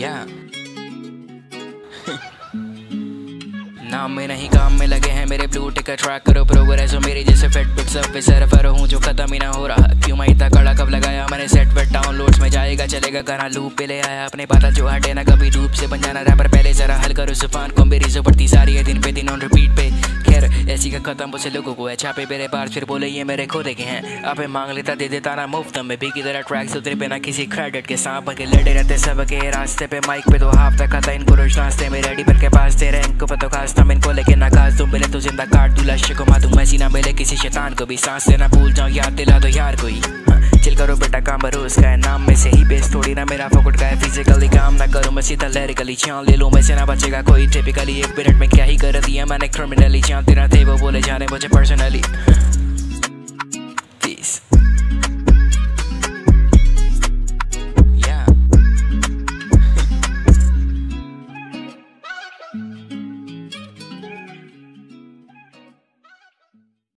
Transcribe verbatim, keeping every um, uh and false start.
या नाम में नहीं काम में लगे हैं मेरे ब्लू टिक ट्रैक करो प्रोग्रेस हो मेरी जैसे फिट पिट सब पे सरफर हूँ जो खत्म ही ना हो रहा क्यों मैं इतना कड़ा कब लगाया मैंने सेट वेट डाउनलोड्स में जाएगा चलेगा गाना लूप पे ले आया अपने पाता जो हटे ना कभी लूप से बन जाना रैपर पहले जरा हल करो जुबान को मेरी जो बढ़ती सारी है दिन पे दिन ऑन रिपीट पे खैर ऐसी का खत्म उसे लोगों को है छापे मेरे पास फिर बोले ये मेरे खोले के हैं आपे मांग लेता दे देता ना मुफ्त में भी की तरह ट्रैक्स उतरे पे ना किसी क्रेडिट के सांप के लड़े रहते सब के रास्ते पे माइक पे तो हाफ तक आता इनको रोज नाश्ते में रेडी पर के पास तेरे इनको पता खास था इनको लेके ना खास तुम मिले तो जिंदा काट दूं लाश को मार दूं मैं सीना मिले किसी शैतान को भी सांस लेना भूल जाऊं याद दिला दो यार कोई चिल करो बेटा काम रोज का है नाम में से ही बेस थोड़ी ना मेरा फोकट का है फिजिकली काम ना करूं मैं सीधा लिरिकली चाल ले लूं मैं से ना बचेगा कोई टिपिकली एक मिनट में क्या ही कर दिया मैंने क्रिमिनली जानते ना थे वो बोले जाने मुझे पर्सनली